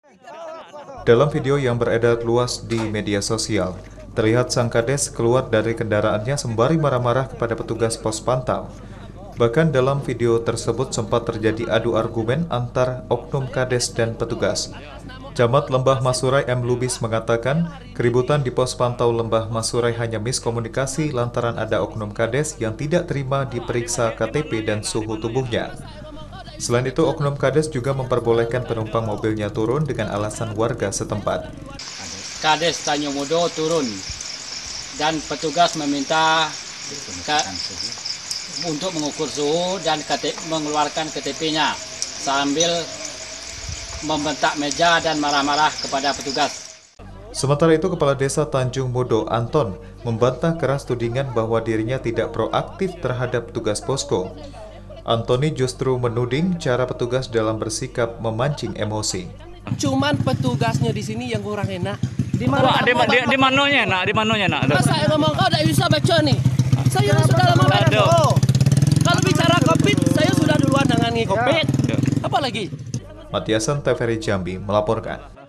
Dalam video yang beredar luas di media sosial, terlihat sang kades keluar dari kendaraannya sembari marah-marah kepada petugas pos pantau. Bahkan dalam video tersebut sempat terjadi adu argumen antar oknum kades dan petugas. Camat Lembah Masurai M. Lubis mengatakan, keributan di pos pantau Lembah Masurai hanya miskomunikasi lantaran ada oknum kades yang tidak terima diperiksa KTP dan suhu tubuhnya. Selain itu, oknum kades juga memperbolehkan penumpang mobilnya turun dengan alasan warga setempat. Kades Tanjung Mudo turun dan petugas meminta untuk mengukur suhu dan mengeluarkan KTP-nya sambil membentak meja dan marah-marah kepada petugas. Sementara itu, Kepala Desa Tanjung Mudo, Anton, membantah keras tudingan bahwa dirinya tidak proaktif terhadap petugas posko. Antoni justru menuding cara petugas dalam bersikap memancing emosi. Cuman petugasnya di sini yang kurang enak. Di mananya nak? Masa ngomong kau tidak bisa baca nih? Saya sudah lama baca. Kalau bicara COVID, saya sudah duluan nangani COVID. Apalagi? Matiasan TVRI Jambi melaporkan.